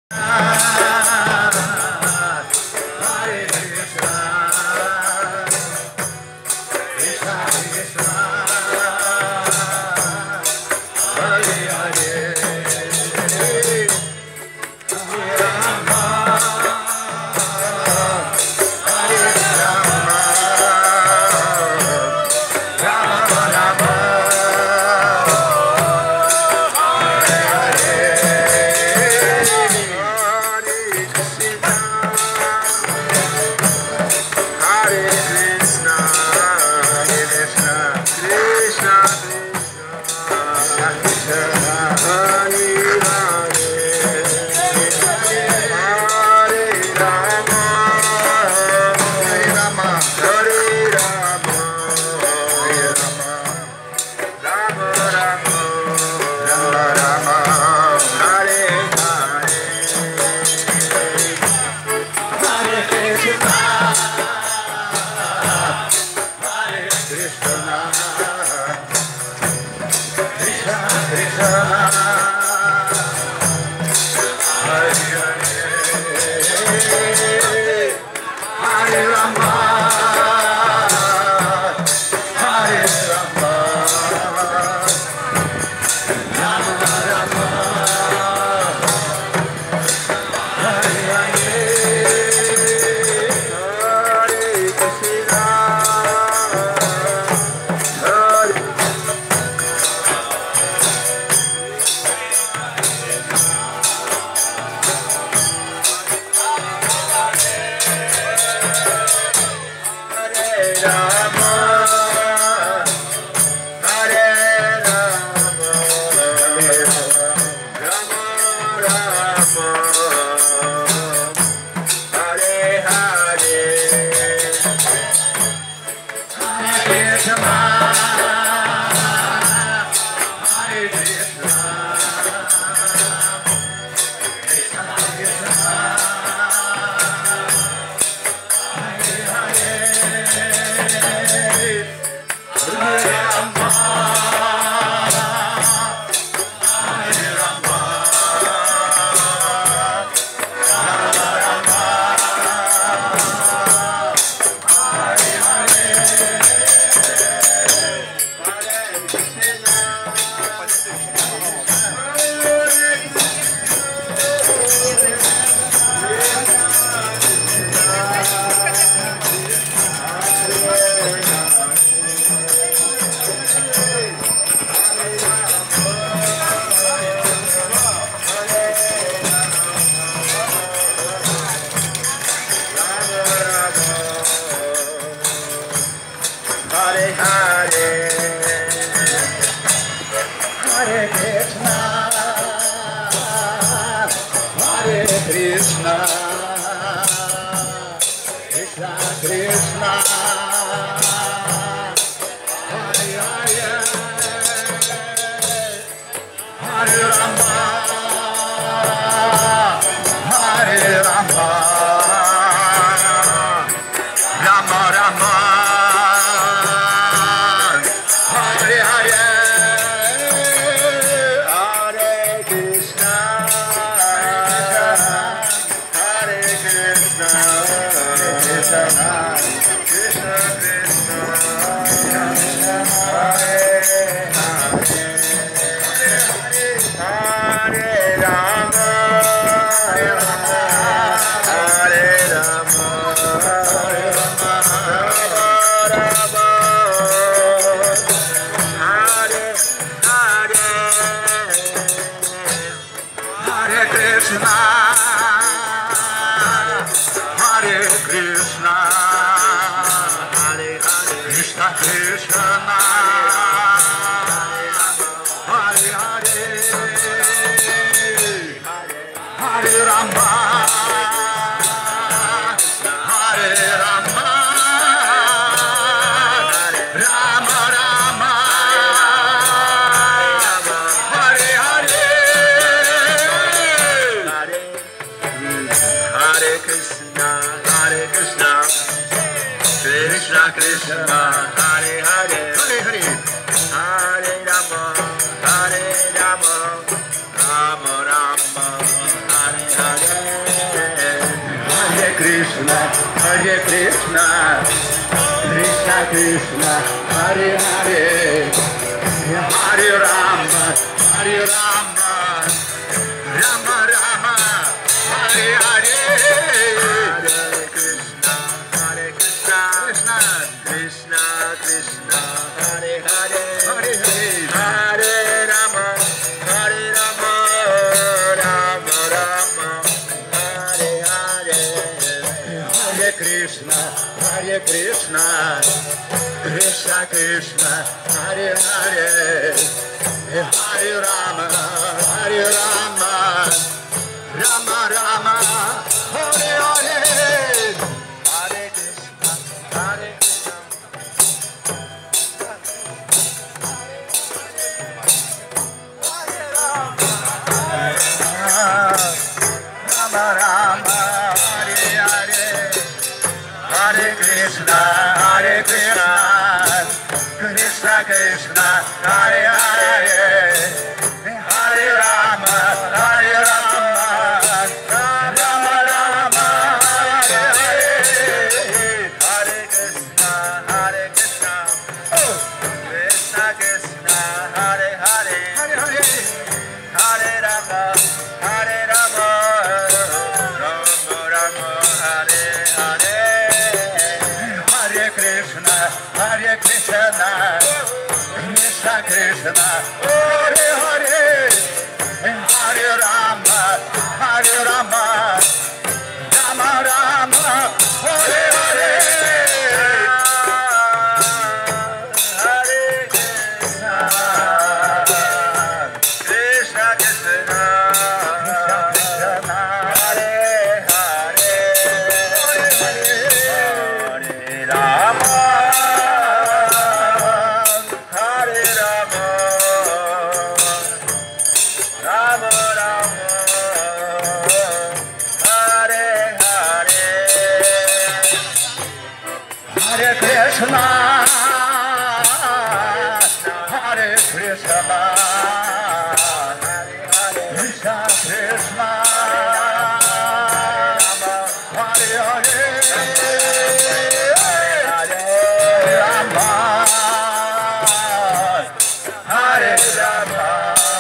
Hare Krishna, Krishna Krishna, Hare Hare, Hare Rama, Hare Rama, Rama Rama, Hare Hare, Hare Krishna, Krishna Krishna, Hare Hare, Hare Hare, Hare Rama, Hare Rama, Rama Rama, Hare Hare, Hare Krishna, Krishna Krishna, Hare Hare, Hare Rama, Hare Rama, Rama Rama, Hare Hare, Hare Krishna, Hare Krishna, Hare Rama, Rama Rama, Hare Hare, Hare Krishna, Krishna Krishna, Hare Hare, Hare Rama, Hare Rama, Rama Rama, Hare Hare, Hare Krishna, Krishna Krishna, Hare Hare, Hare Hare, Hare Rama, Hare Rama, Rama Rama, Hare Hare, Hare Krishna, Krishna Krishna, Hare Hare, Hare Rama, Hare Rama, Rama Rama, Hare Hare, Hare Krishna, Krishna Krishna, Hare Hare, Hare Rama, Krishna, Hare Krishna, Krishna Krishna, Hare Hare, Rama, Hare Rama,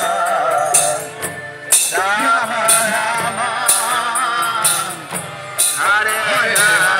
Rama Rama, Hare Hare.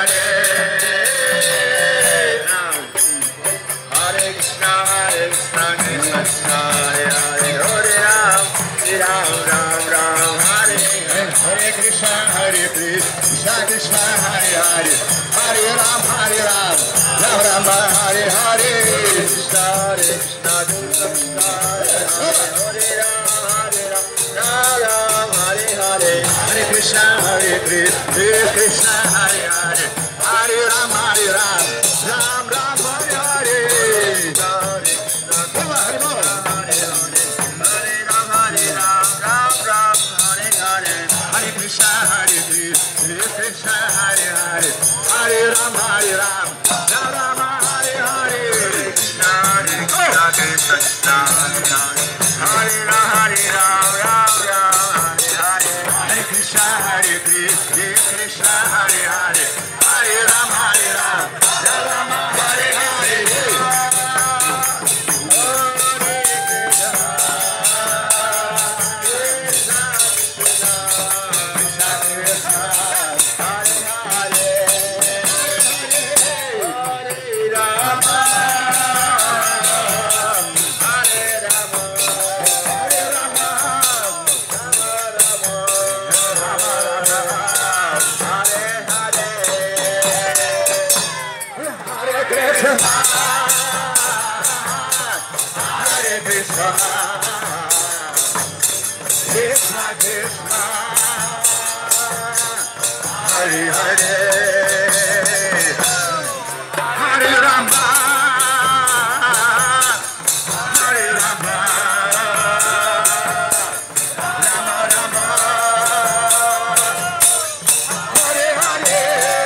Krishna Krishna, Hare Hare, Hare Ram, Hare Ram, Ram Rama, Hare Hare, Krishna Krishna, Krishna Hare Hare, Ram Ram, Hare Hare, Hare Krishna, Hare Krishna, Hare Hare, Hare Ram, Hare Ram, Ram Ram, Hare Hare, Krishna Krishna, Hare Ram, Hare Ram, Ram Ram, Hare Hare, Hare Krishna, Hare Krishna, Hare Hare, Hare Ram, Hare Ram, Ram Rama, Hare Hare, Krishna Krishna, Krishna Hare Hare, Hare Ram, Hare Ram, Ram Ram, Hare Hare, Hare Krishna, Hare Krishna, Hare Hare, Hare Ram, Hare Ram, Ram Rama, Hare Hare, Krishna Krishna, Hare Hare, Hare Rama, Hare Rama, Rama Rama, Hare Hare,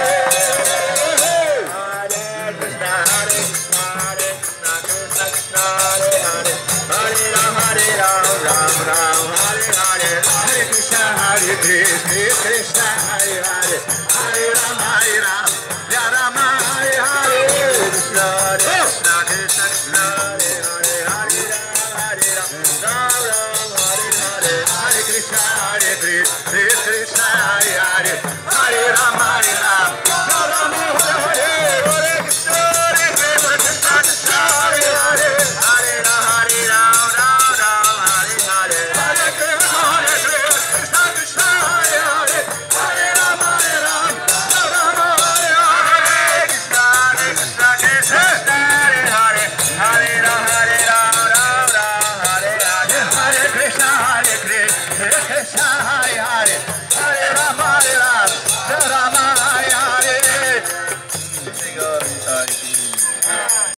Hare Krishna, Hare Krishna, Hare Krishna, Krishna Krishna, Hare Hare, Hare Ram, Ram Ram, Hare Hare, Hare Krishna, Hare Krishna. Krishna Hare Hare Hare Rama Rama Hare Hare Krishna Krishna Krishna Hare Hare Hare Rama Rama Hare Hare Hare Krishna Hare Krishna